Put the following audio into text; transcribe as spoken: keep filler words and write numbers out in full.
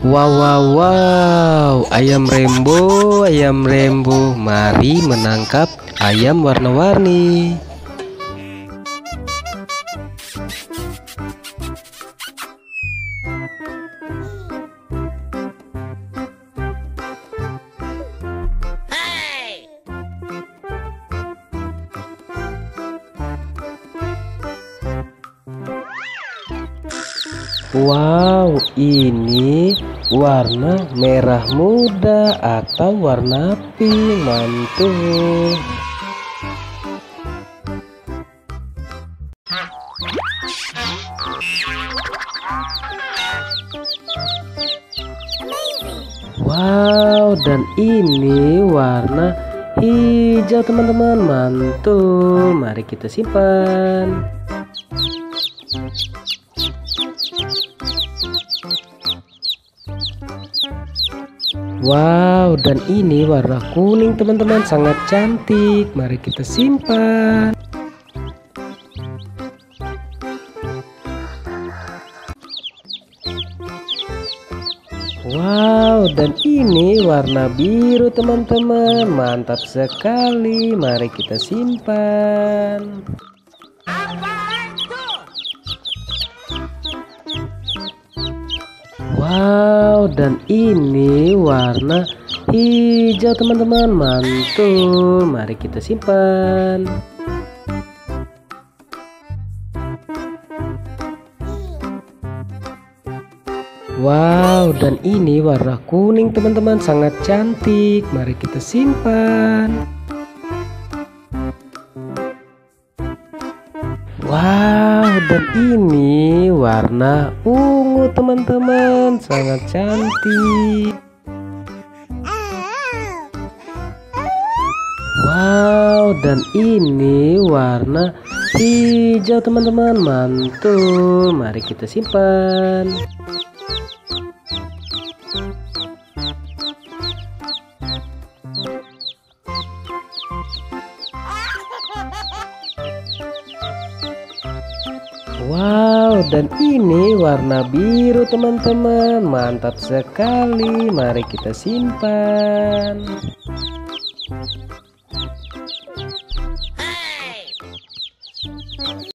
Wow, wow, wow, ayam rainbow, ayam rainbow. Mari menangkap ayam warna-warni. Wow, ini warna merah muda atau warna pink. Mantul. Wow, dan ini warna hijau teman-teman. Mantul. Mari kita simpan. Wow, dan ini warna kuning teman-teman, sangat cantik. Mari kita simpan. Wow, dan ini warna biru teman-teman, mantap sekali. Mari kita simpan. Wow, dan ini warna hijau teman-teman, mantul. Mari kita simpan. Wow, dan ini warna kuning teman-teman, sangat cantik. Mari kita simpan. Wow, dan ini warna ungu teman-teman, sangat cantik. Wow, dan ini warna hijau teman-teman, mantul. Mari kita simpan. Wow, dan ini warna biru teman-teman, mantap sekali. Mari kita simpan.